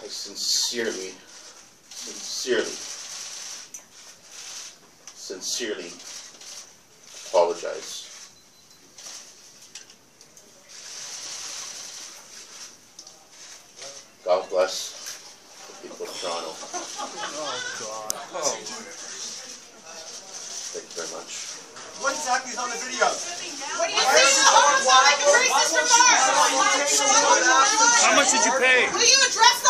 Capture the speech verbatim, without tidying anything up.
I sincerely, sincerely, sincerely apologize. God bless the people of Toronto. Oh, God. Oh. Thank you very much. What exactly is on the video? What do you think? Oh, it's like a racist remark. How much did you pay? Will you address